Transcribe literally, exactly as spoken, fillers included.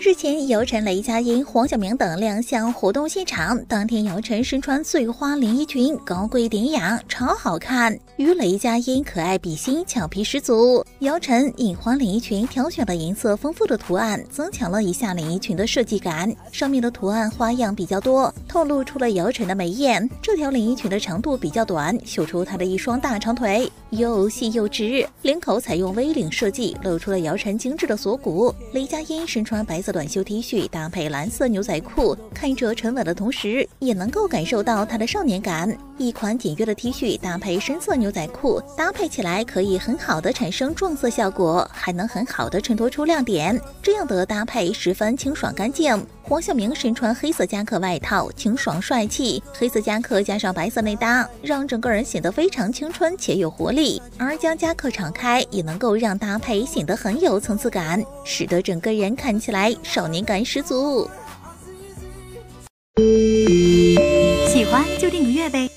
日前，姚晨、雷佳音、黄晓明等亮相活动现场。当天，姚晨身穿碎花连衣裙，高贵典雅，超好看，与雷佳音可爱比心，俏皮十足。姚晨印花连衣裙挑选了颜色丰富的图案，增强了一下连衣裙的设计感。上面的图案花样比较多，透露出了姚晨的美艳。这条连衣裙的长度比较短，秀出她的一双大长腿，又细又直。领口采用 V 领设计，露出了姚晨精致的锁骨。雷佳音身穿白色短袖 T 恤搭配蓝色牛仔裤，看着沉稳的同时，也能够感受到她的少年感。一款简约的 T 恤搭配深色牛仔裤，搭配起来可以很好的产生撞色效果，还能很好的衬托出亮点。这样的搭配十分清爽干净。黄晓明身穿黑色夹克外套，清爽帅气，黑色夹克加上白色内搭，让整个人显得非常青春且有活力。而将夹克敞开，也能够让搭配显得很有层次感，使得整个人看起来少年感十足。 喜欢就订个阅呗。